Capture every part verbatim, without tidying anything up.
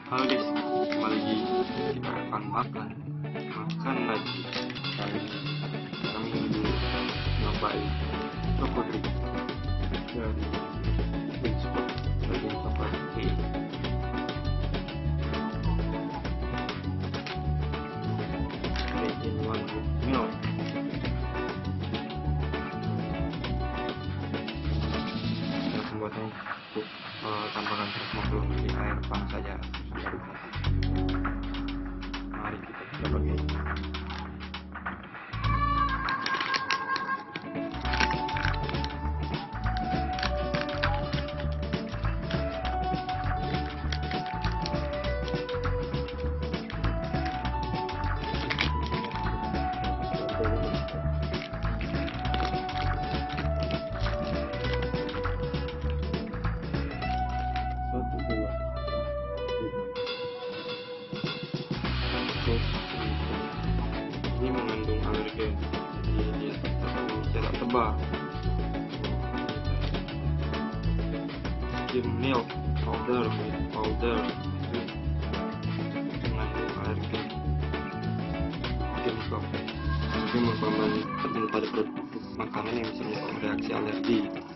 Halo guys, kembali lagi kita akan makan makan lagi. Kali ini kami dulu nyobain choco drink dari Wingspot bagian coklat K. Made in one with milk. Dan pembuatannya cukup uh, tambahkan seratus lima puluh ml air panas saja. Mari kita coba guys. Satu dua ini mengandung alergen, jadi dia tidak tebal. Skim milk powder with powder itu mengandung alergen, chemical. Ini merupakan terjadi pada produk makanan yang bisa menyebabkan reaksi alergi.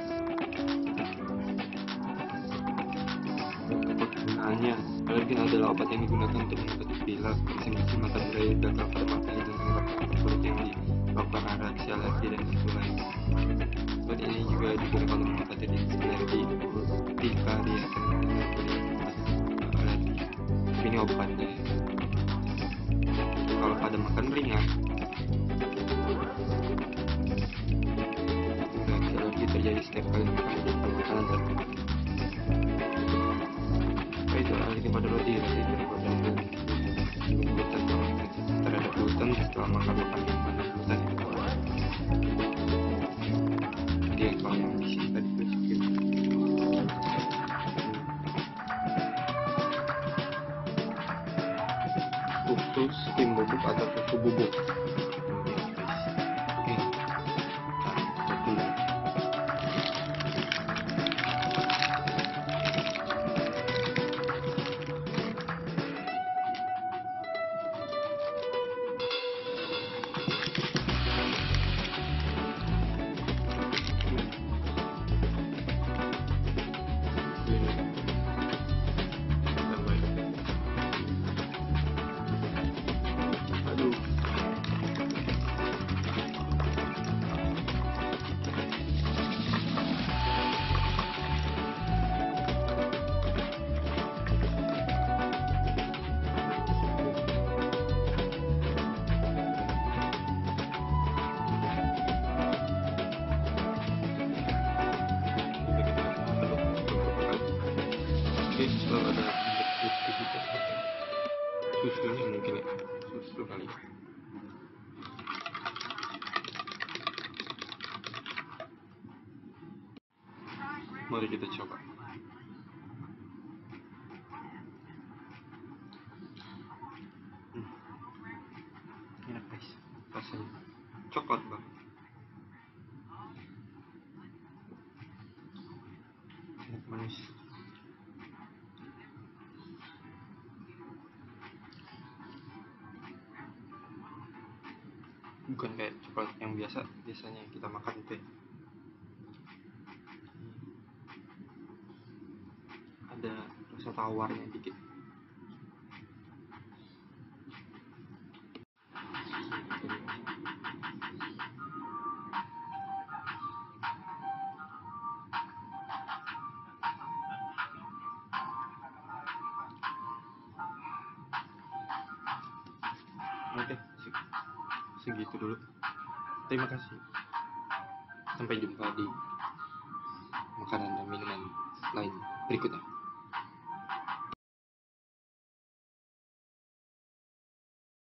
Penggunaannya, alergen adalah obat yang digunakan untuk mengobati pilek, musim-musim mata berai, gagal pada matanya, dan menyebabkan kulit yang disebabkan reaksi alergi dan itu lain. Obat ini juga digunakan untuk mengobati alergi, urtikaria, dan alergi. Ini obatnya. Kalau pada makan ringan, reaksi alergi terjadi setiap kali makan makanan tertentu. Itu alergi pada roti, roti terdapat gluten terhadap gluten setelah makan makanan yang mengandung gluten itu boleh. Jadi yang kalau yang di sini tadi itu skip. Susu skim bubuk atau susu bubuk. Oke. Satu. Selalu ada aktivitas susunya mungkin ya, susu kali. Mari kita coba. Hmm. Enak guys, rasanya coklat banget. Enak manis. Bukan kayak coklat yang biasa biasanya kita makan itu ya. Ada rasa tawarnya dikit. Oke, segitu dulu. Terima kasih. Sampai jumpa di makanan dan minuman lain berikutnya.